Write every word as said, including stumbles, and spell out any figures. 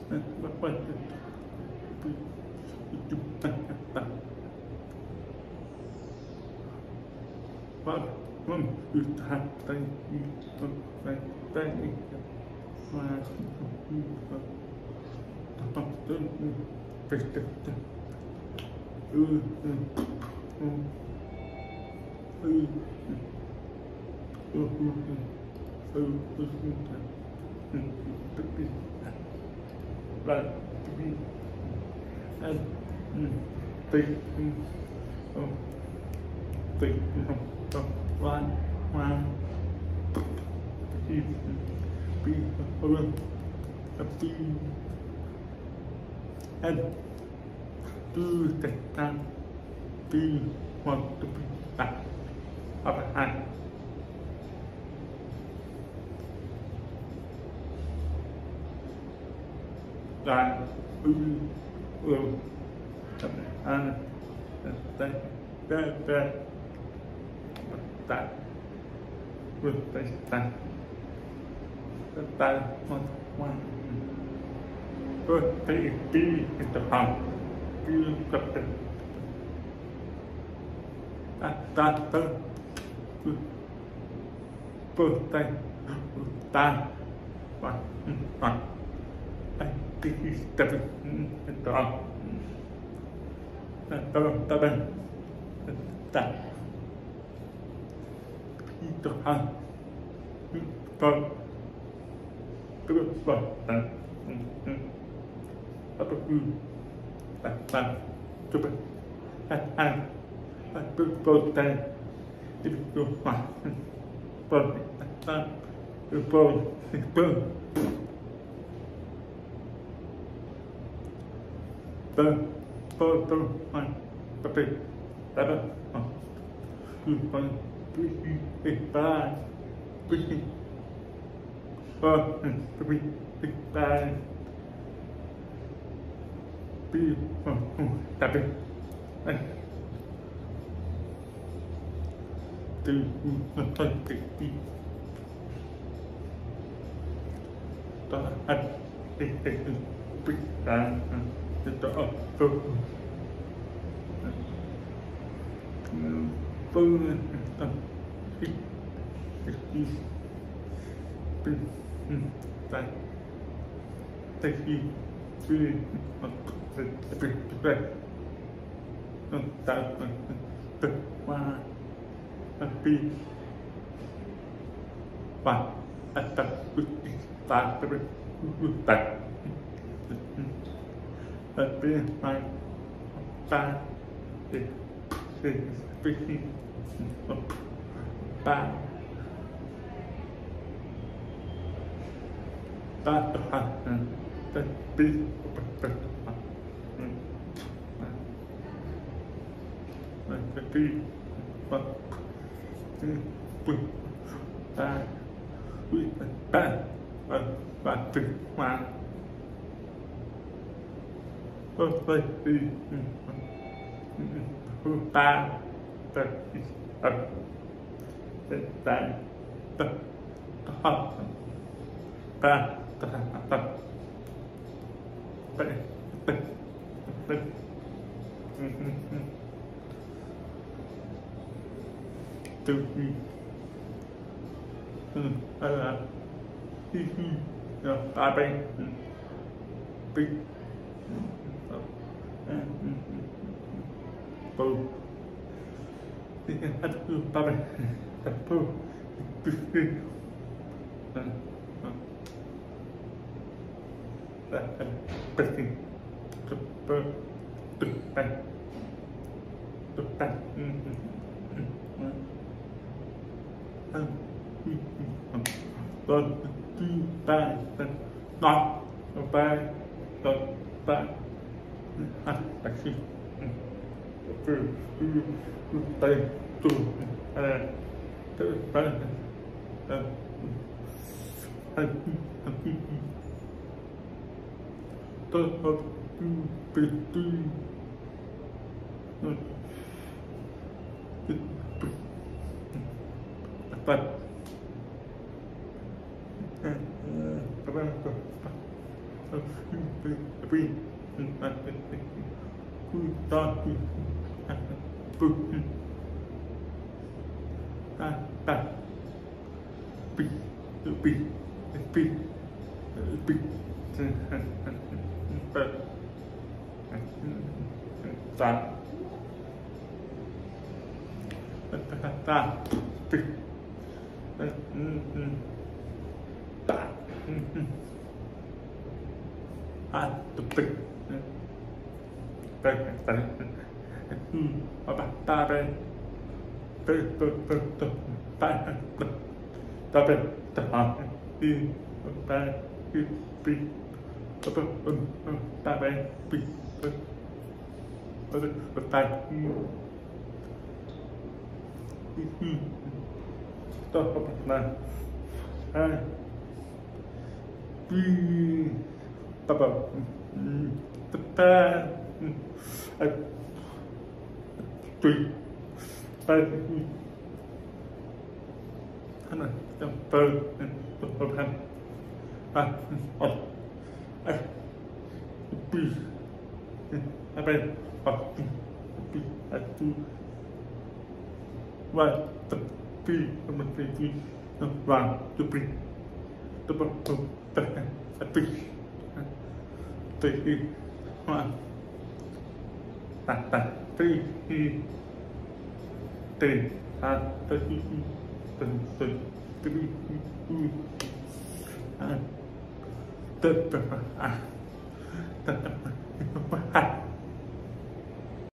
and do the time be want to be back up hand. That we will and that that that that will be that that one one good be be in the house be got the that that the birthday that one one I think he's definitely in the house that that that that the house but good but that apa tu tak tak cuba ah ah berpoten itu mah pon tak pon pon pon pon pon ah tapi apa ah pon pergi eh bye pergi oh pergi bye be tapi eh tu nanti ti tak ada eh eh pikiran itu apa pun tapi tak tapi tapi tapi tak tak tapi pak atau tak tapi tak tapi mai tak tapi tak tak tapi tapi what put that with that but but the one but but the that that is up that that the hot that that that but but but từ khi hay là khi khi ta bên bên từ thì hết ta bên hết từ từ khi là bên khi từ từ từ bên từ bên Don tu ta not ba don ba ah taxi tu tu tu tay tu ah tu ba ah ah tu tu tu tu but Bi to bu ta ta bi bi bi bi ta ta ta bi ta à tập tịch đây đây ở bạn ta đây đây đây đây đây ta ta đây ta học đi ta đi đi ta bên ta đây đi ta đây ta ta học này hai đi tập tập ta tùy ta thế này trong tơ tập hành à ở à pi à bên à pi à tu và tập pi mình phải pi vàng tu pi tập tập tập tập pi tùy hoa ta ta tùy tùy ta tùy tùy tùy tùy à tùy à tùy